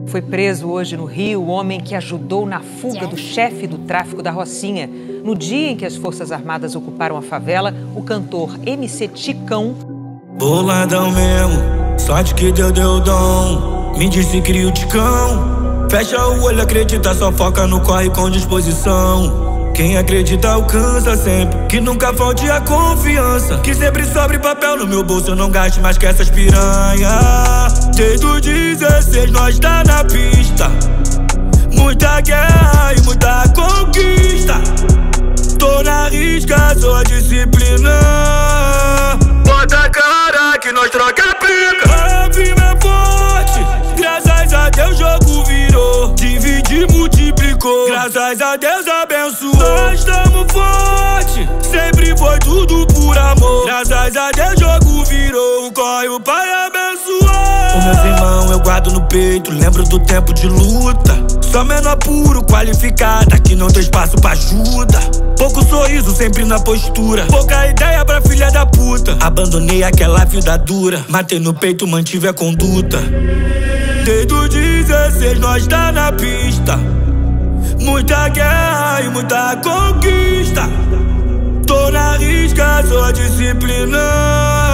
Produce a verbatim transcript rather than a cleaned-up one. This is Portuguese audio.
Foi preso hoje no Rio o homem que ajudou na fuga do chefe do tráfico da Rocinha. No dia em que as Forças Armadas ocuparam a favela, o cantor M C Ticão... Boladão mesmo, sorte que deu, deu dom. Me disse cria o Ticão. Fecha o olho, acredita, só foca no corre com disposição. Quem acredita alcança sempre, que nunca falte a confiança. Que sempre sobre papel no meu bolso, eu não gaste mais que essas piranha. Desde os dezesseis nós tá na pista. Muita guerra e muita conquista. Tô na risca, sou a disciplina. Bota a cara que nós troca a pica. A firma é forte, graças a Deus o jogo virou. Divide e multiplicou, graças a Deus abençoou. Nós tamo forte, sempre foi tudo por amor. Graças a Deus o jogo virou, corre o Pai abençoou. Os meus irmãos eu guardo no peito, lembro do tempo de luta. Só menor puro, qualificada, que não tem espaço pra ajuda. Pouco sorriso, sempre na postura. Pouca ideia pra filha da puta. Abandonei aquela vida dura, matei no peito, mantive a conduta. Desde os dezesseis nós tá na pista. Muita guerra e muita conquista. Tô na risca, sou a disciplina.